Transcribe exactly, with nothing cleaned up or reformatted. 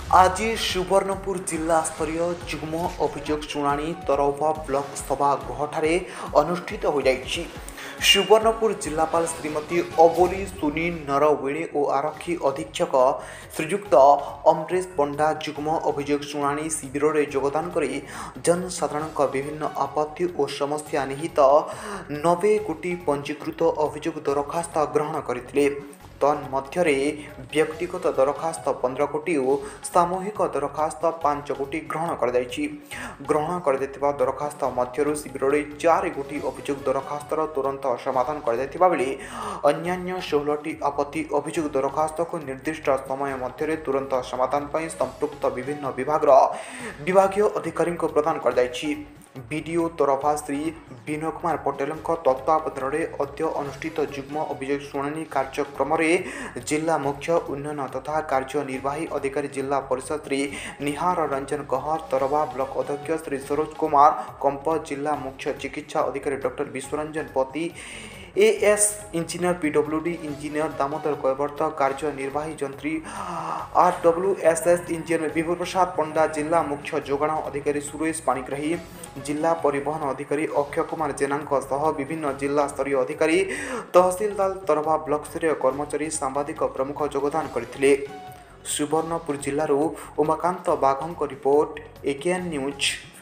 आज सुवर्णपुर जिला स्तरीय जुग्म अभियोग शुणाणी तरवा ब्लॉक सभागृह अनुष्ठित हो जाइछि। सुवर्णपुर जिलापाल श्रीमती अबोली सुनी नरवेणे और आरक्षी अधीक्षक श्रीयुक्त अमरेश पंडा जुग्म अभियोग शुणाणी शिविर में योगदान कर जनसाधारण विभिन्न आपत्ति और समस्या निहित नबे कोटी पंजीकृत अभियोग दरखास्त ग्रहण करते। तन्मध्यरे व्यक्तिगत दरखास्त पंद्रह कोटी और सामूहिक दरखास्त पांच कोटी ग्रहण कर ग्रहण कर दरखास्त मध्य शिविर में चार कोटी अभियोग दरखास्तर तुरंत समाधान कर अन्य षोलटी आपत्ति अभियोग दरखास्त को निर्दिष्ट समय मध्य तुरंत समाधान पर संपृक्त विभिन्न विभाग विभागीय अधिकारी को प्रदान कर बीडीओ तरफा श्री विनय कुमार पटेल तत्वावधान में अद्य अनुष्ठित जुग्म अभियोग शुणाणी कार्यक्रम जिला मुख्य उन्नयन तथा कार्यनिर्वाही अधिकारी जिला परिषद श्री निहार रंजन कहर तरवा ब्लॉक अध्यक्ष श्री सरोज कुमार कंप जिला मुख्य चिकित्सा अधिकारी doctor Biswaranjan Pati AS engineer PWD engineer Damodar Kaibarta कार्यनिर्वाही जंत्री आरडब्ल्यूएसएस इंजीनियर विभू प्रसाद पंडा जिला मुख्य जोगाण अधिकारी सुरेश पाणिग्राही जिला परिवहन अधिकारी अक्षय कुमार जेना सह विभिन्न जिला स्तरीय अधिकारी तहसीलदार तरवा ब्लॉक स्तरीय कर्मचारी सांबादिक प्रमुख योगदान करथिले। सुवर्णपुर जिल्लारू उमाकांत बाघों रिपोर्ट एकेएन न्यूज।